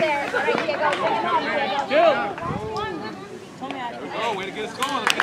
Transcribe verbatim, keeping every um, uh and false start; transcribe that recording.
there. Right, Diego. Take him home, Diego. Oh, way to get us going.